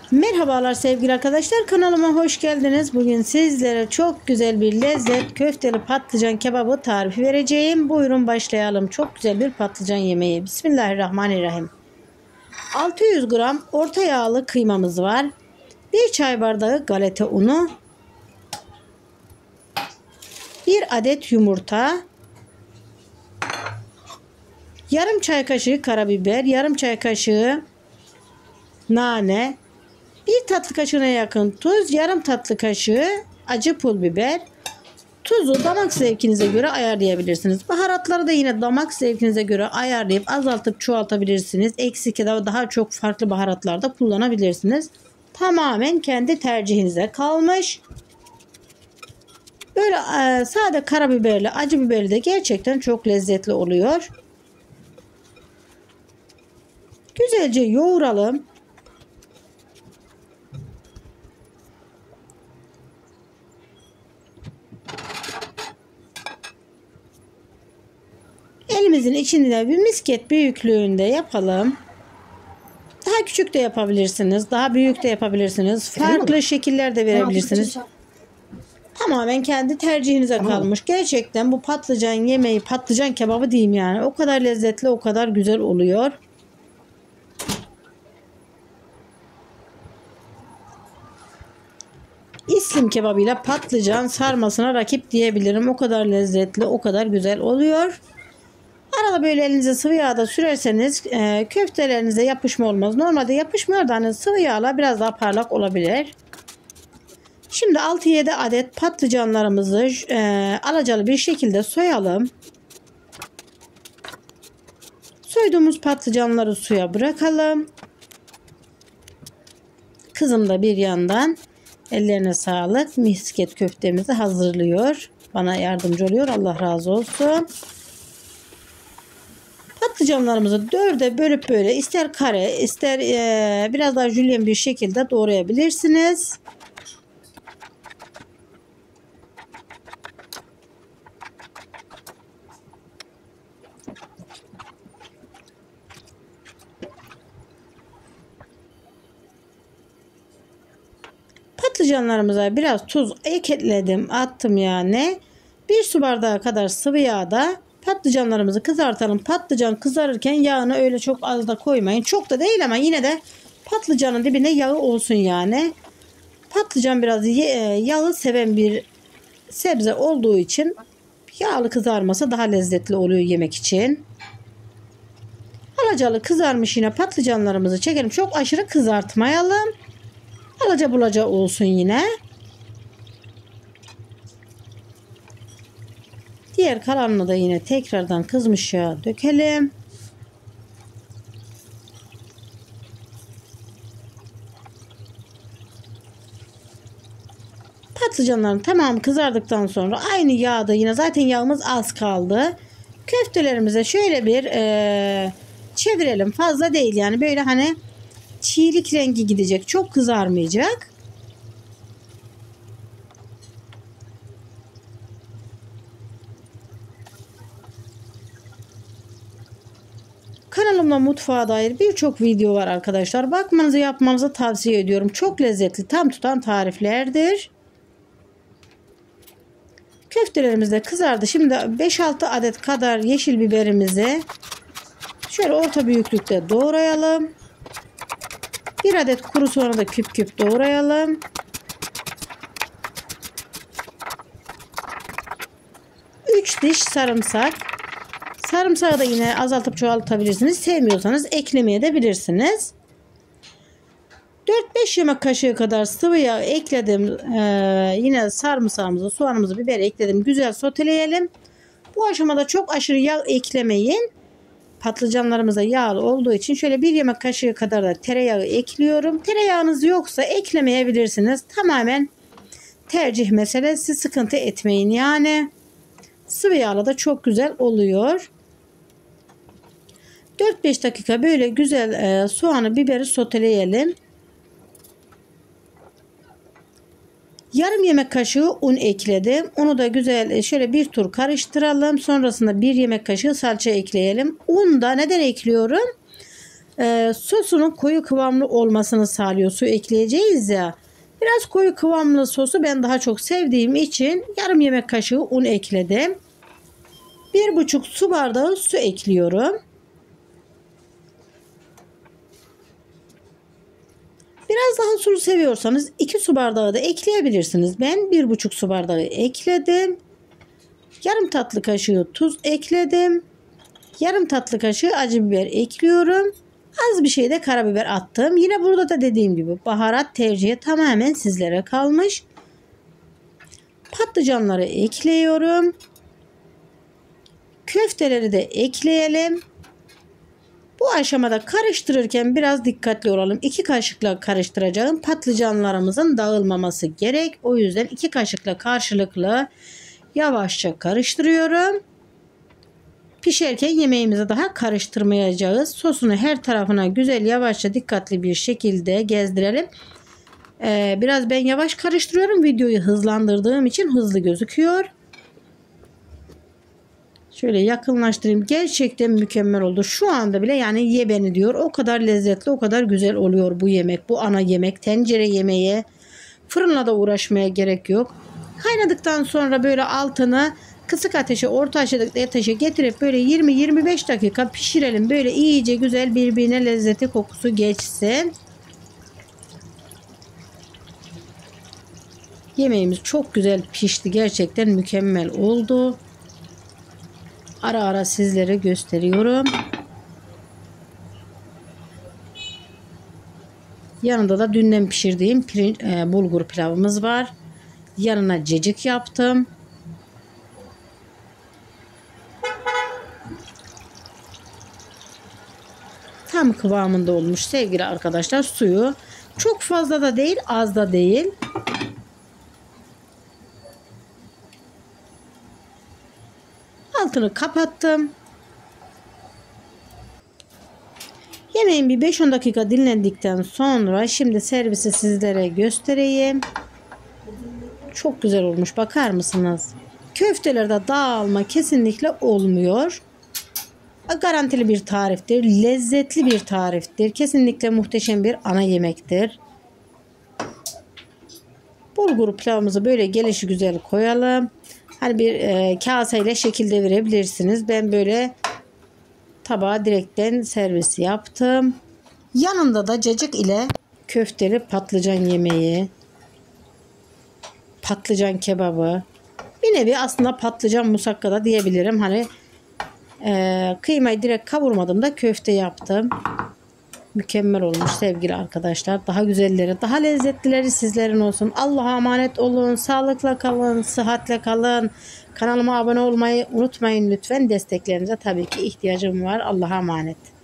Merhabalar sevgili arkadaşlar, kanalıma hoş geldiniz. Bugün sizlere çok güzel bir lezzet köfteli patlıcan kebabı tarifi vereceğim. Buyurun başlayalım. Çok güzel bir patlıcan yemeği. Bismillahirrahmanirrahim. 600 gram orta yağlı kıymamız var. 1 çay bardağı galeta unu, 1 adet yumurta, yarım çay kaşığı karabiber, yarım çay kaşığı nane, 1 tatlı kaşığına yakın tuz, yarım tatlı kaşığı acı pul biber. Tuzu damak zevkinize göre ayarlayabilirsiniz. Baharatları da yine damak zevkinize göre ayarlayıp azaltıp çoğaltabilirsiniz. Eksik ya da daha çok farklı baharatlarda kullanabilirsiniz. Tamamen kendi tercihinize kalmış. Böyle sade karabiberli, acı biberli de gerçekten çok lezzetli oluyor. Güzelce yoğuralım. Elimizin içinde bir misket büyüklüğünde yapalım. Daha küçük de yapabilirsiniz. Daha büyük de yapabilirsiniz. Farklı şekiller de verebilirsiniz. Tamamen kendi tercihinize kalmış. Gerçekten bu patlıcan yemeği, patlıcan kebabı diyeyim yani. O kadar lezzetli, o kadar güzel oluyor. İslim kebabıyla patlıcan sarmasına rakip diyebilirim. O kadar lezzetli, o kadar güzel oluyor. Arada böyle elinize sıvı yağda sürerseniz köftelerinize yapışma olmaz. Normalde yapışmıyor da hani sıvı yağla biraz daha parlak olabilir. Şimdi 6-7 adet patlıcanlarımızı alacalı bir şekilde soyalım. Soyduğumuz patlıcanları suya bırakalım. Kızım da bir yandan ellerine sağlık, misket köftemizi hazırlıyor. Bana yardımcı oluyor. Allah razı olsun. Patlıcanlarımızı 4'e bölüp böyle ister kare ister biraz daha jülyen bir şekilde doğrayabilirsiniz. Patlıcanlarımıza biraz tuz ekledim, attım yani. 1 su bardağı kadar sıvı yağda patlıcanlarımızı kızartalım. Patlıcan kızarırken yağını öyle çok az da koymayın. Çok da değil ama yine de patlıcanın dibine yağı olsun yani. Patlıcan biraz yağı seven bir sebze olduğu için yağlı kızarması daha lezzetli oluyor yemek için. Alacalı kızarmış yine patlıcanlarımızı çekelim. Çok aşırı kızartmayalım. Alaca bulaca olsun yine. Diğer kalanını da yine tekrardan kızmış yağa dökelim. Patlıcanların tamamı kızardıktan sonra aynı yağda yine zaten yağımız az kaldı. Köftelerimize şöyle bir çevirelim. Fazla değil yani böyle hani çiğlik rengi gidecek. Çok kızarmayacak. Kanalımda mutfağa dair birçok video var arkadaşlar. Bakmanızı yapmanızı tavsiye ediyorum. Çok lezzetli, tam tutan tariflerdir. Köftelerimiz de kızardı. Şimdi 5-6 adet kadar yeşil biberimizi şöyle orta büyüklükte doğrayalım. 1 adet kuru soğanı da küp küp doğrayalım. 3 diş sarımsak. Sarımsağı da yine azaltıp çoğaltabilirsiniz. Sevmiyorsanız eklemeye de bilirsiniz. 4-5 yemek kaşığı kadar sıvı yağ ekledim. Yine sarımsağımızı, soğanımızı, biberi ekledim. Güzel soteleyelim. Bu aşamada çok aşırı yağ eklemeyin. Patlıcanlarımız da yağlı olduğu için şöyle 1 yemek kaşığı kadar da tereyağı ekliyorum. Tereyağınız yoksa eklemeyebilirsiniz. Tamamen tercih meselesi, sıkıntı etmeyin yani. Sıvı yağla da çok güzel oluyor. 4-5 dakika böyle güzel soğanı, biberi soteleyelim. Yarım yemek kaşığı un ekledim. Onu da güzel şöyle bir tur karıştıralım. Sonrasında 1 yemek kaşığı salça ekleyelim. Un da neden ekliyorum? Sosunun koyu kıvamlı olmasını sağlıyor. Su ekleyeceğiz ya. Biraz koyu kıvamlı sosu ben daha çok sevdiğim için yarım yemek kaşığı un ekledim. 1,5 su bardağı su ekliyorum. Biraz daha sulu seviyorsanız 2 su bardağı da ekleyebilirsiniz. Ben 1,5 su bardağı ekledim. Yarım tatlı kaşığı tuz ekledim. Yarım tatlı kaşığı acı biber ekliyorum. Az bir şey de karabiber attım. Yine burada da dediğim gibi baharat tercihi tamamen sizlere kalmış. Patlıcanları ekliyorum. Köfteleri de ekleyelim. Bu aşamada karıştırırken biraz dikkatli olalım. 2 kaşıkla karıştıracağım. Patlıcanlarımızın dağılmaması gerek. O yüzden 2 kaşıkla karşılıklı yavaşça karıştırıyorum. Pişerken yemeğimizi daha karıştırmayacağız. Sosunu her tarafına güzel yavaşça dikkatli bir şekilde gezdirelim. Biraz ben yavaş karıştırıyorum. Videoyu hızlandırdığım için hızlı gözüküyor. Şöyle yakınlaştırayım. Gerçekten mükemmel oldu. Şu anda bile yani ye beni diyor. O kadar lezzetli, o kadar güzel oluyor bu yemek. Bu ana yemek, tencere yemeği. Fırınla da uğraşmaya gerek yok. Kaynadıktan sonra böyle altını kısık ateşe, orta ateşe getirip böyle 20-25 dakika pişirelim. Böyle iyice güzel birbirine lezzeti, kokusu geçsin. Yemeğimiz çok güzel pişti. Gerçekten mükemmel oldu. Ara ara sizlere gösteriyorum. Yanında da dünden pişirdiğim bulgur pilavımız var. Yanına cacık yaptım. Tam kıvamında olmuş sevgili arkadaşlar. Suyu çok fazla da değil, az da değil. Altını kapattım. Yemeğin bir 5-10 dakika dinlendikten sonra şimdi servisi sizlere göstereyim. Çok güzel olmuş. Bakar mısınız? Köftelerde dağılma kesinlikle olmuyor. Garantili bir tariftir. Lezzetli bir tariftir. Kesinlikle muhteşem bir ana yemektir. Bulgur pilavımızı böyle gelişigüzel koyalım. Hani bir kaseyle şekilde verebilirsiniz. Ben böyle tabağa direkten servis yaptım. Yanında da cacık ile köfteli patlıcan yemeği, patlıcan kebabı, bir nevi aslında patlıcan musakka da diyebilirim. Hani kıymayı direkt kavurmadım da köfte yaptım. Mükemmel olmuş sevgili arkadaşlar. Daha güzelleri, daha lezzetlileri sizlerin olsun. Allah'a emanet olun. Sağlıkla kalın, sıhhatle kalın. Kanalıma abone olmayı unutmayın lütfen. Desteklerinize tabii ki ihtiyacım var. Allah'a emanet.